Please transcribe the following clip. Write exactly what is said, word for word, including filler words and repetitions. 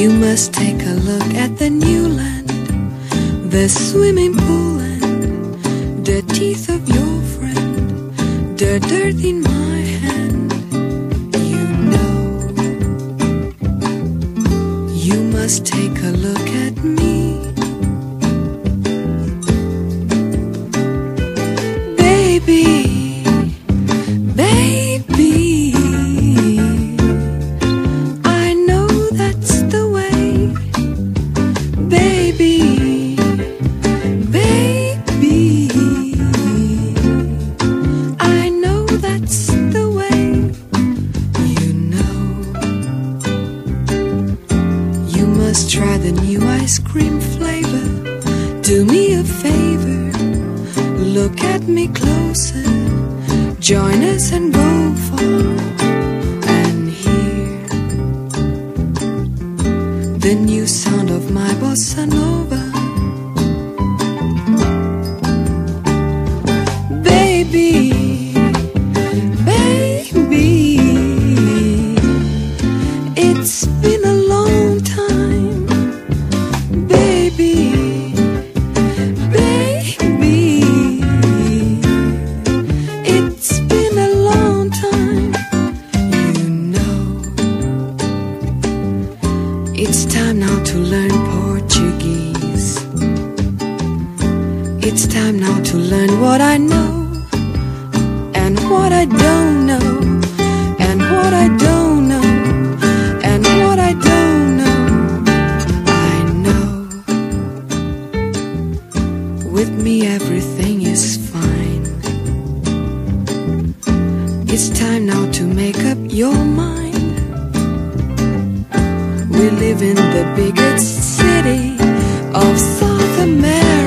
You must take a look at the new land, the swimming pool and the teeth of your friend, the dirt in my hand. You know, you must take a look at me. Baby, baby, I know that's the way. Baby, baby, I know that's the way. You know, you must try the new ice cream flavor. Do me a favor, look at me closer, join us and go far and hear the new sound of my bossa nova. Baby, baby, it's been a long time. Baby, it's time now to learn Portuguese. It's time now to learn what I know and what I don't know, and what I don't know, and what I don't know. I know with me everything is fine. It's time now to make up your mind. We live in the biggest city of South America.